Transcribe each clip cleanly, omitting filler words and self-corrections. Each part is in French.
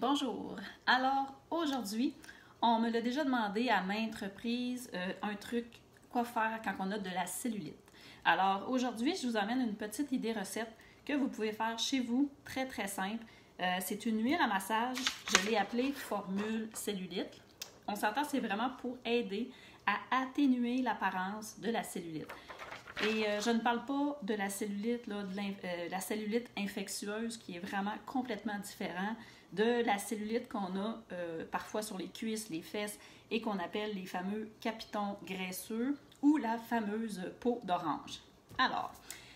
Bonjour. Alors, aujourd'hui, on me l'a déjà demandé à maintes reprises un truc, quoi faire quand on a de la cellulite. Alors, aujourd'hui, je vous amène une petite idée recette que vous pouvez faire chez vous, très très simple. C'est une huile à massage, je l'ai appelée Formule Cellulite. On s'entend, c'est vraiment pour aider à atténuer l'apparence de la cellulite. Et je ne parle pas de la cellulite, la cellulite infectieuse qui est vraiment complètement différent de la cellulite qu'on a parfois sur les cuisses, les fesses et qu'on appelle les fameux capitons graisseux ou la fameuse peau d'orange. Alors,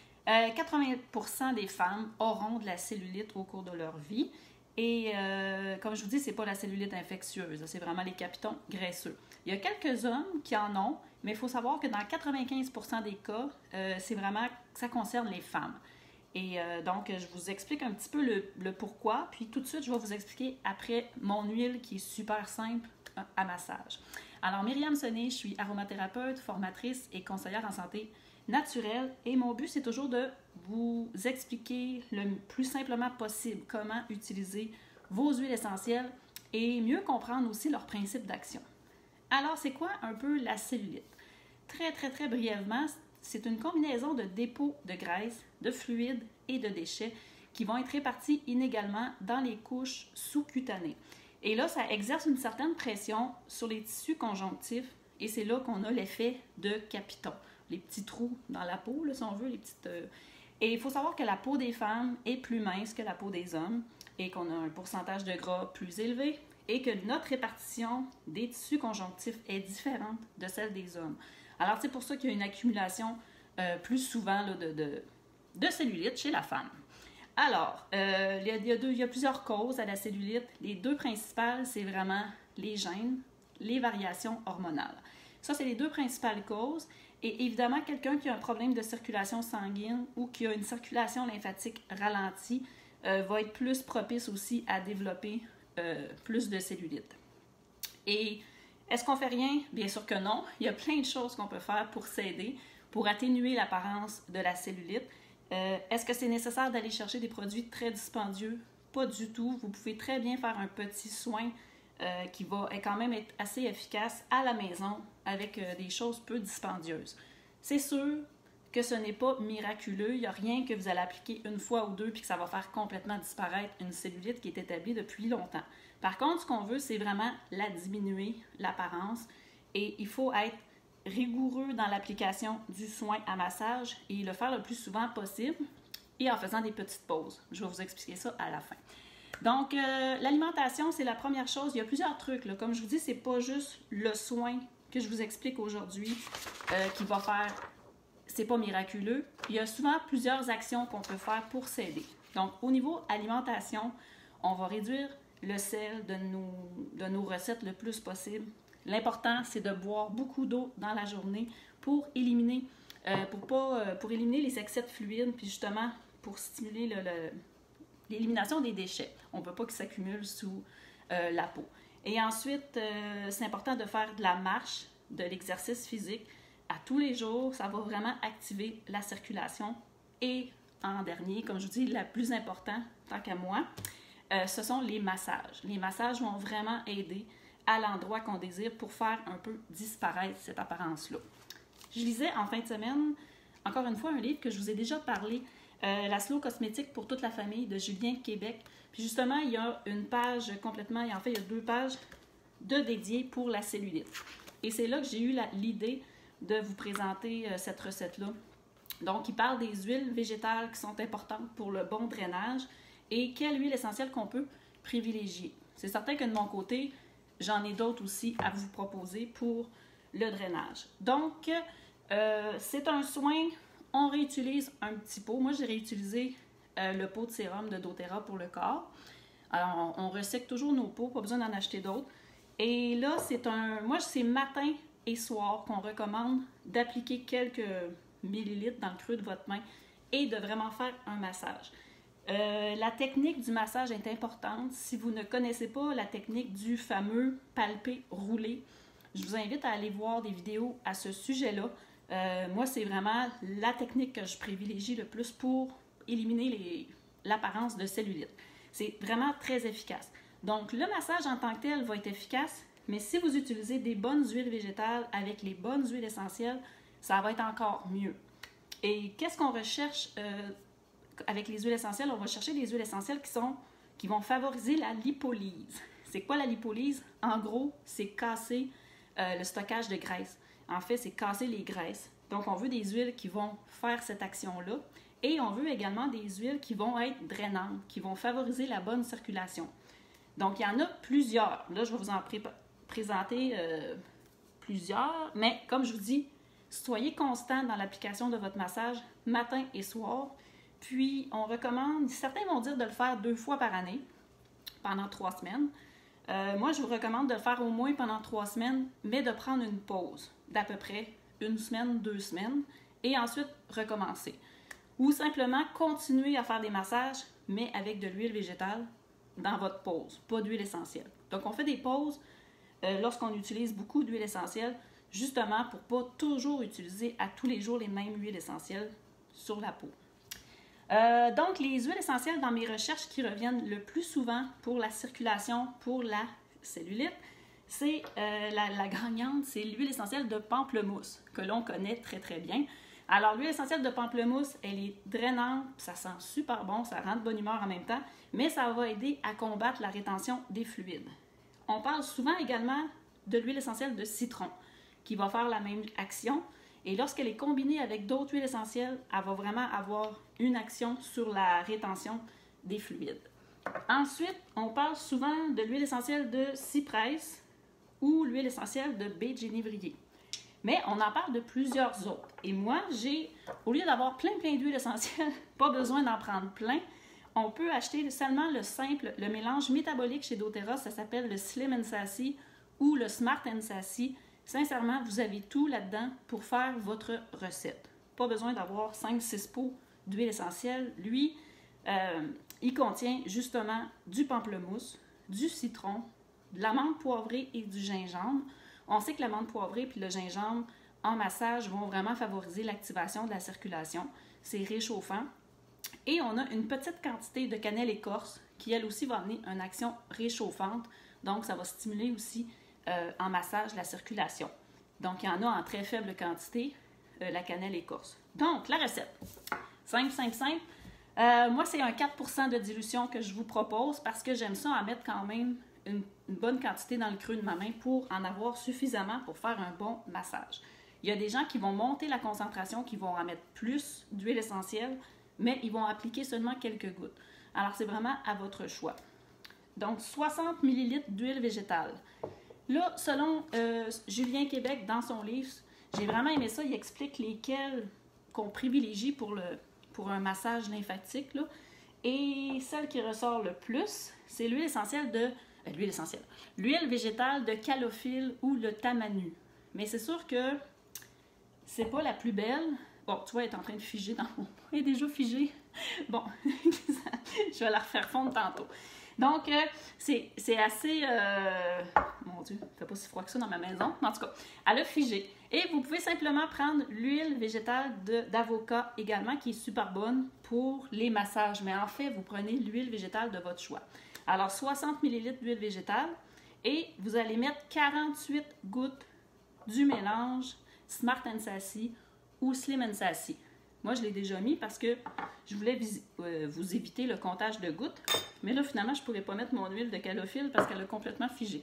80% des femmes auront de la cellulite au cours de leur vie. Et comme je vous dis, ce n'est pas la cellulite infectieuse, c'est vraiment les capitons graisseux. Il y a quelques hommes qui en ont, mais il faut savoir que dans 95% des cas, c'est vraiment, ça concerne les femmes. Et donc, je vous explique un petit peu le pourquoi, puis tout de suite, je vais vous expliquer après mon huile qui est super simple à massage. Alors, Myriam Sonnet, je suis aromathérapeute, formatrice et conseillère en santé naturelle. Et mon but, c'est toujours de vous expliquer le plus simplement possible comment utiliser vos huiles essentielles et mieux comprendre aussi leurs principes d'action. Alors, c'est quoi un peu la cellulite? Très brièvement, c'est une combinaison de dépôts de graisse, de fluides et de déchets qui vont être répartis inégalement dans les couches sous-cutanées. Et là, ça exerce une certaine pression sur les tissus conjonctifs et c'est là qu'on a l'effet de capitons, les petits trous dans la peau, là, si on veut, les petites... Et il faut savoir que la peau des femmes est plus mince que la peau des hommes et qu'on a un pourcentage de gras plus élevé et que notre répartition des tissus conjonctifs est différente de celle des hommes. Alors, c'est pour ça qu'il y a une accumulation plus souvent là, de cellulite chez la femme. Alors, il y a plusieurs causes à la cellulite. Les deux principales, c'est vraiment les gènes, les variations hormonales. Ça, c'est les deux principales causes. Et évidemment, quelqu'un qui a un problème de circulation sanguine ou qui a une circulation lymphatique ralentie va être plus propice aussi à développer plus de cellulite. Et est-ce qu'on fait rien? Bien sûr que non. Il y a plein de choses qu'on peut faire pour s'aider, pour atténuer l'apparence de la cellulite. Est-ce que c'est nécessaire d'aller chercher des produits très dispendieux? Pas du tout. Vous pouvez très bien faire un petit soin qui va quand même être assez efficace à la maison avec des choses peu dispendieuses. C'est sûr que ce n'est pas miraculeux. Il n'y a rien que vous allez appliquer une fois ou deux puis que ça va faire complètement disparaître une cellulite qui est établie depuis longtemps. Par contre, ce qu'on veut, c'est vraiment la diminuer, l'apparence, et il faut être rigoureux dans l'application du soin à massage et le faire le plus souvent possible et en faisant des petites pauses. Je vais vous expliquer ça à la fin. Donc, l'alimentation, c'est la première chose. Il y a plusieurs trucs, là. Comme je vous dis, c'est pas juste le soin que je vous explique aujourd'hui qui va faire... C'est pas miraculeux. Il y a souvent plusieurs actions qu'on peut faire pour s'aider. Donc, au niveau alimentation, on va réduire le sel de nos recettes le plus possible. L'important, c'est de boire beaucoup d'eau dans la journée pour éliminer, pour éliminer les excès de fluide, puis justement pour stimuler l'élimination des déchets. On ne veut pas qu'ils s'accumulent sous la peau. Et ensuite, c'est important de faire de la marche, de l'exercice physique à tous les jours. Ça va vraiment activer la circulation. Et en dernier, comme je vous dis, le plus important, tant qu'à moi, ce sont les massages. Les massages vont vraiment aider à l'endroit qu'on désire pour faire un peu disparaître cette apparence-là. Je lisais en fin de semaine, encore une fois, un livre que je vous ai déjà parlé, La Slow Cosmétique pour toute la famille de Julien Québec. Puis justement, il y a une page complètement, en fait, il y a 2 pages de dédiées pour la cellulite. Et c'est là que j'ai eu l'idée de vous présenter cette recette-là. Donc, il parle des huiles végétales qui sont importantes pour le bon drainage et quelle huile essentielle qu'on peut privilégier. C'est certain que de mon côté, j'en ai d'autres aussi à vous proposer pour le drainage. Donc, c'est un soin, on réutilise un petit pot. Moi, j'ai réutilisé le pot de sérum de doTERRA pour le corps. Alors, on recycle toujours nos pots, pas besoin d'en acheter d'autres. Et là, moi, c'est matin et soir qu'on recommande d'appliquer quelques millilitres dans le creux de votre main et de vraiment faire un massage. La technique du massage est importante. Si vous ne connaissez pas la technique du fameux palper rouler, je vous invite à aller voir des vidéos à ce sujet-là. Moi, c'est vraiment la technique que je privilégie le plus pour éliminer l'apparence de cellulite. C'est vraiment très efficace. Donc, le massage en tant que tel va être efficace, mais si vous utilisez des bonnes huiles végétales avec les bonnes huiles essentielles, ça va être encore mieux. Et qu'est-ce qu'on recherche avec les huiles essentielles? On va chercher des huiles essentielles qui vont favoriser la lipolyse. C'est quoi la lipolyse? En gros, c'est casser le stockage de graisse. En fait, c'est casser les graisses. Donc, on veut des huiles qui vont faire cette action-là. Et on veut également des huiles qui vont être drainantes, qui vont favoriser la bonne circulation. Donc, il y en a plusieurs. Là, je vais vous en présenter plusieurs. Mais comme je vous dis, soyez constant dans l'application de votre massage matin et soir. Puis, on recommande, certains vont dire de le faire 2 fois par année, pendant 3 semaines. Moi, je vous recommande de le faire au moins pendant 3 semaines, mais de prendre une pause d'à peu près 1 semaine, 2 semaines, et ensuite recommencer. Ou simplement continuer à faire des massages, mais avec de l'huile végétale dans votre pause, pas d'huile essentielle. Donc, on fait des pauses lorsqu'on utilise beaucoup d'huile essentielle, justement pour ne pas toujours utiliser à tous les jours les mêmes huiles essentielles sur la peau. Donc, les huiles essentielles dans mes recherches qui reviennent le plus souvent pour la circulation, pour la cellulite, c'est la gagnante, c'est l'huile essentielle de pamplemousse, que l'on connaît très très bien. Alors, l'huile essentielle de pamplemousse, elle est drainante, ça sent super bon, ça rend de bonne humeur en même temps, mais ça va aider à combattre la rétention des fluides. On parle souvent également de l'huile essentielle de citron, qui va faire la même action. Et lorsqu'elle est combinée avec d'autres huiles essentielles, elle va vraiment avoir une action sur la rétention des fluides. Ensuite, on parle souvent de l'huile essentielle de cyprès ou l'huile essentielle de baie de génévrier. Mais on en parle de plusieurs autres. Et moi, au lieu d'avoir plein d'huiles essentielles, pas besoin d'en prendre plein, on peut acheter seulement le mélange métabolique chez doTERRA, ça s'appelle le Slim & Sassy ou le Smart & Sassy. Sincèrement, vous avez tout là-dedans pour faire votre recette. Pas besoin d'avoir 5-6 pots d'huile essentielle. Lui, il contient justement du pamplemousse, du citron, de l'amande poivrée et du gingembre. On sait que l'amande poivrée et le gingembre en massage vont vraiment favoriser l'activation de la circulation. C'est réchauffant. Et on a une petite quantité de cannelle écorce qui, elle aussi, va amener une action réchauffante. Donc, ça va stimuler aussi en massage la circulation. Donc, il y en a en très faible quantité, la cannelle écorce. Donc, la recette. Simple. Moi, c'est un 4% de dilution que je vous propose parce que j'aime ça en mettre quand même une bonne quantité dans le creux de ma main pour en avoir suffisamment pour faire un bon massage. Il y a des gens qui vont monter la concentration, qui vont en mettre plus d'huile essentielle, mais ils vont appliquer seulement quelques gouttes. Alors, c'est vraiment à votre choix. Donc, 60 ml d'huile végétale. Là, selon Julien Québec, dans son livre, j'ai vraiment aimé ça. Il explique lesquelles qu'on privilégie pour un massage lymphatique. Là. Et celle qui ressort le plus, c'est l'huile essentielle l'huile végétale de calophylle ou le tamanu. Mais c'est sûr que c'est pas la plus belle. Bon, tu vois, elle est en train de figer dans mon... Elle est déjà figée. Bon, je vais la refaire fondre tantôt. Donc, c'est assez... Mon Dieu, il ne fait pas si froid que ça dans ma maison. En tout cas, elle a figé. Et vous pouvez simplement prendre l'huile végétale d'avocat également, qui est super bonne pour les massages. Mais en fait, vous prenez l'huile végétale de votre choix. Alors, 60 ml d'huile végétale et vous allez mettre 48 gouttes du mélange Smart & Sassy ou Slim & Sassy. Moi, je l'ai déjà mis parce que je voulais vous éviter le comptage de gouttes. Mais là, finalement, je ne pourrais pas mettre mon huile de calophylle parce qu'elle a complètement figé.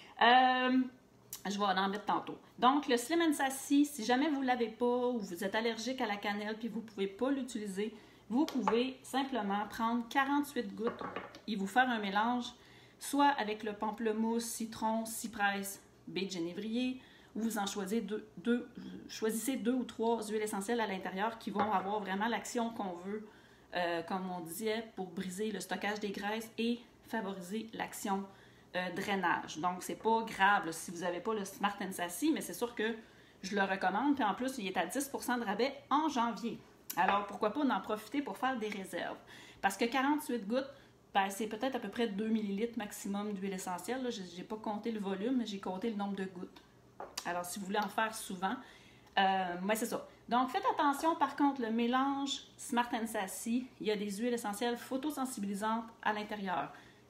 Je vais en mettre tantôt. Donc, le Slim & Sassy, si jamais vous ne l'avez pas ou vous êtes allergique à la cannelle puis vous ne pouvez pas l'utiliser, vous pouvez simplement prendre 48 gouttes et vous faire un mélange, soit avec le pamplemousse, citron, cyprès, baie de génévrier, ou vous en choisissez 2 ou 3 huiles essentielles à l'intérieur qui vont avoir vraiment l'action qu'on veut, comme on disait, pour briser le stockage des graisses et favoriser l'action drainage. Donc, c'est pas grave là, si vous n'avez pas le Smart & Sassy, mais c'est sûr que je le recommande. Puis en plus, il est à 10% de rabais en janvier. Alors, pourquoi pas en profiter pour faire des réserves? Parce que 48 gouttes, ben, c'est peut-être à peu près 2 ml maximum d'huile essentielle. Là, je n'ai pas compté le volume, mais j'ai compté le nombre de gouttes. Alors, si vous voulez en faire souvent, mais c'est ça. Donc, faites attention, par contre, le mélange Smart & Sassy, il y a des huiles essentielles photosensibilisantes à l'intérieur.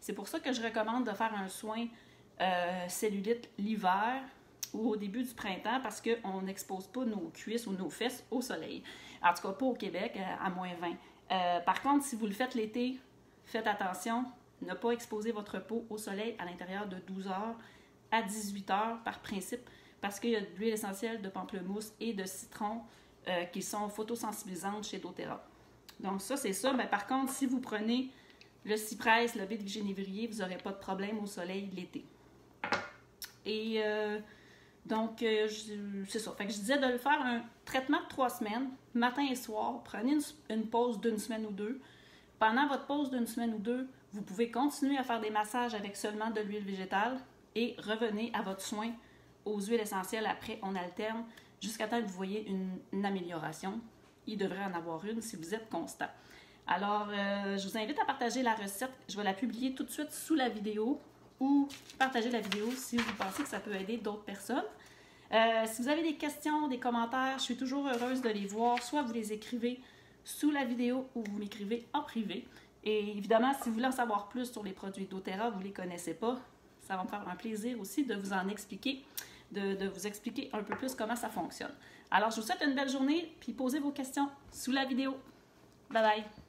C'est pour ça que je recommande de faire un soin cellulite l'hiver ou au début du printemps parce qu'on n'expose pas nos cuisses ou nos fesses au soleil. En tout cas, pas au Québec, à -20. Par contre, si vous le faites l'été, faites attention, ne pas exposer votre peau au soleil à l'intérieur de 12 heures à 18 heures par principe parce qu'il y a de l'huile essentielle de pamplemousse et de citron qui sont photosensibilisantes chez doTERRA. Donc ça, c'est ça. Mais par contre, si vous prenez le cyprès, le baie de genévrier, vous n'aurez pas de problème au soleil l'été. Et donc, c'est ça. Fait que je disais de le faire un traitement de 3 semaines, matin et soir. Prenez une pause d'une semaine ou deux. Pendant votre pause d'une semaine ou deux, vous pouvez continuer à faire des massages avec seulement de l'huile végétale et revenez à votre soin aux huiles essentielles. Après, on alterne jusqu'à temps que vous voyez une amélioration. Il devrait en avoir une si vous êtes constant. Alors, je vous invite à partager la recette. Je vais la publier tout de suite sous la vidéo ou partager la vidéo si vous pensez que ça peut aider d'autres personnes. Si vous avez des questions, des commentaires, je suis toujours heureuse de les voir. Soit vous les écrivez sous la vidéo ou vous m'écrivez en privé. Et évidemment, si vous voulez en savoir plus sur les produits doTERRA, vous ne les connaissez pas, ça va me faire un plaisir aussi de vous en expliquer, de vous expliquer un peu plus comment ça fonctionne. Alors, je vous souhaite une belle journée, puis posez vos questions sous la vidéo. Bye bye!